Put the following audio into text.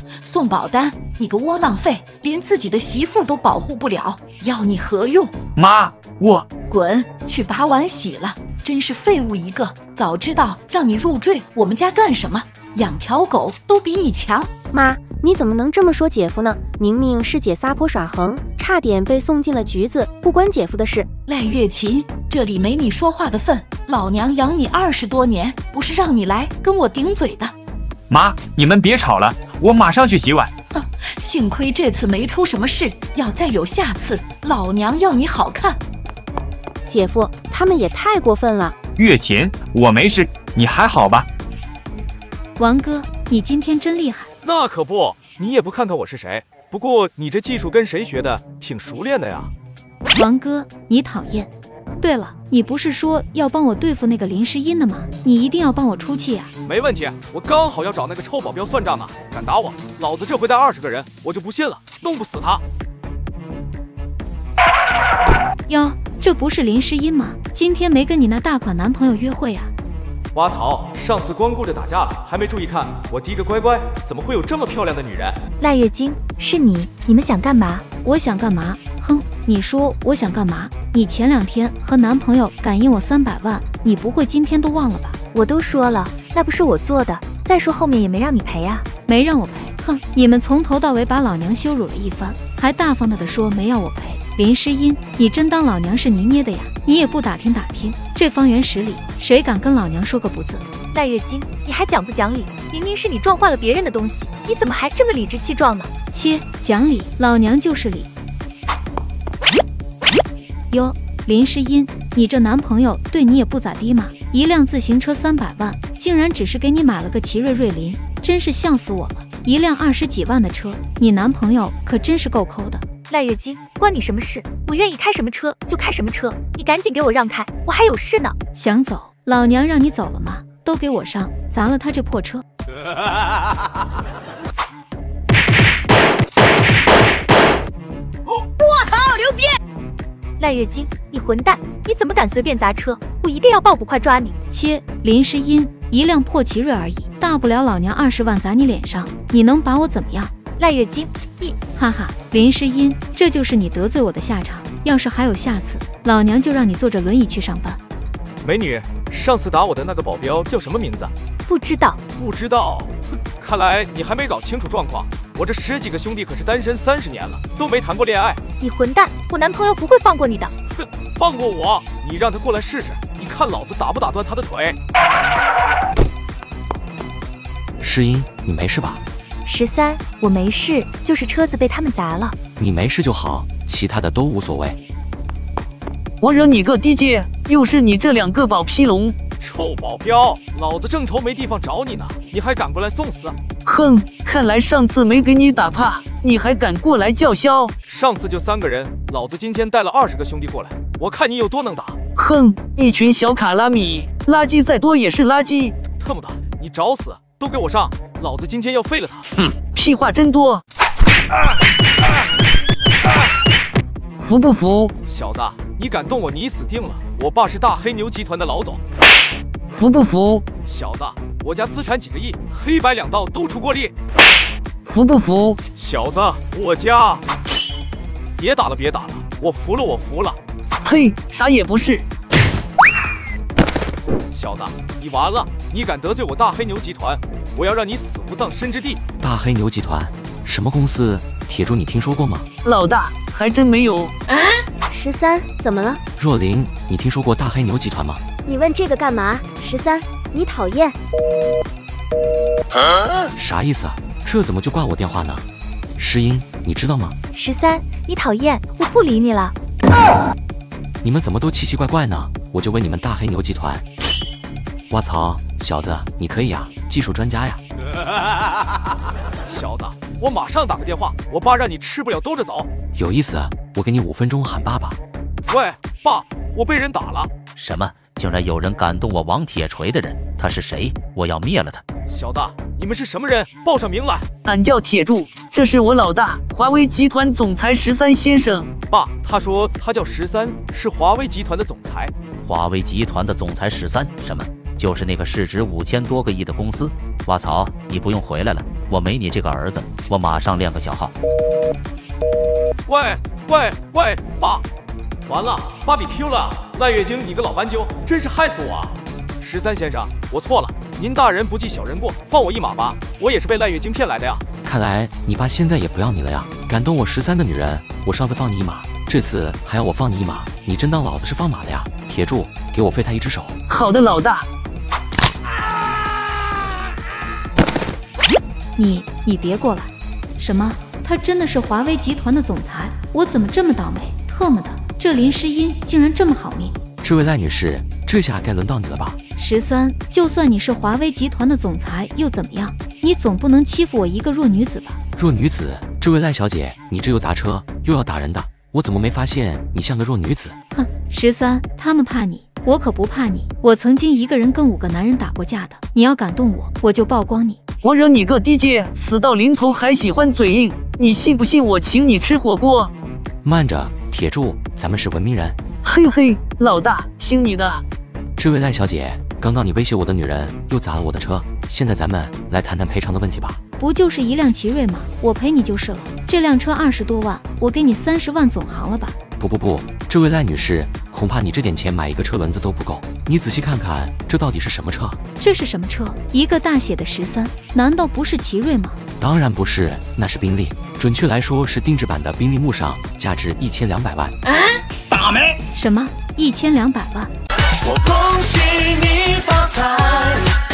宋宝丹，你个窝囊废，连自己的媳妇都保护不了，要你何用？ 妈，我滚去把碗洗了，真是废物一个！早知道让你入赘我们家干什么？养条狗都比你强。 妈，你怎么能这么说姐夫呢？明明是姐撒泼耍横，差点被送进了局子，不关姐夫的事。 赖月琴，这里没你说话的份，老娘养你20多年，不是让你来跟我顶嘴的。 妈，你们别吵了，我马上去洗碗。 幸亏这次没出什么事，要再有下次，老娘要你好看。 姐夫，他们也太过分了。 月琴，我没事，你还好吧？ 王哥，你今天真厉害。 那可不，你也不看看我是谁。不过你这技术跟谁学的？挺熟练的呀。 王哥，你讨厌。对了，你不是说要帮我对付那个林诗音的吗？你一定要帮我出气呀。 没问题，我刚好要找那个臭保镖算账呢。敢打我，老子这回带20个人，我就不信了，弄不死他。 哟，这不是林诗音吗？今天没跟你那大款男朋友约会啊？ 挖槽，上次光顾着打架了，还没注意看我第一个乖乖，怎么会有这么漂亮的女人？ 赖月经，是你，你们想干嘛？ 我想干嘛？哼，你说我想干嘛？你前2天和男朋友感应我300万，你不会今天都忘了吧？ 我都说了，那不是我做的。再说后面也没让你赔啊。 没让我赔？哼，你们从头到尾把老娘羞辱了一番，还大方的说没要我赔。林诗音，你真当老娘是泥捏的呀？你也不打听打听，这方圆10里谁敢跟老娘说个不字？ 赖月经，你还讲不讲理？明明是你撞坏了别人的东西，你怎么还这么理直气壮呢？ 切，讲理，老娘就是理。哟，林诗音，你这男朋友对你也不咋地嘛？一辆自行车300万，竟然只是给你买了个奇瑞瑞麟，真是笑死我了。一辆20几万的车，你男朋友可真是够抠的。 赖月经，关你什么事？我愿意开什么车就开什么车，你赶紧给我让开，我还有事呢。 想走，老娘让你走了吗？都给我上，砸了他这破车。 我靠，牛逼！赖月经，你混蛋，你怎么敢随便砸车？我一定要抱捕快抓你！ 切，林诗音，一辆破奇瑞而已，大不了老娘20万砸你脸上，你能把我怎么样？ 赖月经，你哈哈，林诗音，这就是你得罪我的下场。要是还有下次，老娘就让你坐着轮椅去上班。 美女，上次打我的那个保镖叫什么名字？ 不知道。 不知道？看来你还没搞清楚状况。我这10几个兄弟可是单身30年了，都没谈过恋爱。 你混蛋，我男朋友不会放过你的。 哼，放过我？你让他过来试试，你看老子打不打断他的腿。 诗音，你没事吧 ？13，我没事，就是车子被他们砸了。 你没事就好，其他的都无所谓。 我惹你个低阶，又是你这2个宝屁龙！ 臭保镖，老子正愁没地方找你呢，你还敢过来送死？ 哼，看来上次没给你打怕，你还敢过来叫嚣？ 上次就3个人，老子今天带了20个兄弟过来，我看你有多能打。 哼，一群小卡拉米，垃圾再多也是垃圾。 特么的，你找死！都给我上！老子今天要废了他！ 哼，屁话真多。服不服？ 小子，你敢动我，你死定了！我爸是大黑牛集团的老总。 服不服？ 小子，我家资产几个亿，黑白2道都出过力。 服不服？ 小子，我家……别打了，别打了，我服了，我服了。 嘿，啥也不是。 小子，你完了！你敢得罪我大黑牛集团，我要让你死无葬身之地！ 大黑牛集团什么公司？铁柱，你听说过吗？ 老大，还真没有。 13，怎么了？ 若琳，你听说过大黑牛集团吗？ 你问这个干嘛？13，你讨厌。 啥意思啊？这怎么就挂我电话呢？诗音，你知道吗 ？13，你讨厌，我不理你了。 你们怎么都奇奇怪怪呢？我就问你们大黑牛集团。挖槽，小子，你可以呀，技术专家呀。 小子，我马上打个电话，我爸让你吃不了兜着走。 有意思，我给你5分钟喊爸爸。 喂，爸，我被人打了。 什么？竟然有人敢动我王铁锤的人？他是谁？我要灭了他！ 小子，你们是什么人？报上名来！ 俺叫铁柱，这是我老大，华为集团总裁13先生。 爸，他说他叫13，是华为集团的总裁。 华为集团的总裁13？什么？就是那个市值5000多个亿的公司。挖槽，你不用回来了， 我没你这个儿子，我马上练个小号。 喂，爸！完了，爸比 Q 了！赖月经，你个老斑鸠，真是害死我啊！13先生，我错了，您大人不计小人过，放我一马吧，我也是被赖月经骗来的呀。 看来你爸现在也不要你了呀！敢动我13的女人，我上次放你一马，这次还要我放你一马，你真当老子是放马的呀？铁柱，给我废他一只手。 好的，老大。 你别过来！什么？他真的是华为集团的总裁？我怎么这么倒霉？特么的，这林诗音竟然这么好命！ 这位赖女士，这下该轮到你了吧 ？13，就算你是华为集团的总裁又怎么样？你总不能欺负我一个弱女子吧？ 弱女子？这位赖小姐，你这又砸车又要打人的，我怎么没发现你像个弱女子？ 哼，13，他们怕你，我可不怕你。我曾经一个人跟5个男人打过架的，你要敢动我，我就曝光你。 我惹你个低阶，死到临头还喜欢嘴硬，你信不信我请你吃火锅？ 慢着，铁柱，咱们是文明人。 嘿嘿，老大，听你的。 这位赖小姐，刚刚你威胁我的女人又砸了我的车，现在咱们来谈谈赔偿的问题吧。 不就是一辆奇瑞吗？我赔你就是了。这辆车20多万，我给你30万总行了吧？ 不，这位赖女士，恐怕你这点钱买一个车轮子都不够。你仔细看看，这到底是什么车？ 这是什么车？一个大写的13，难道不是奇瑞吗？ 当然不是，那是宾利，准确来说是定制版的宾利慕尚，价值1200万。 打没？ 什么？1200万？ 我恭喜你发财。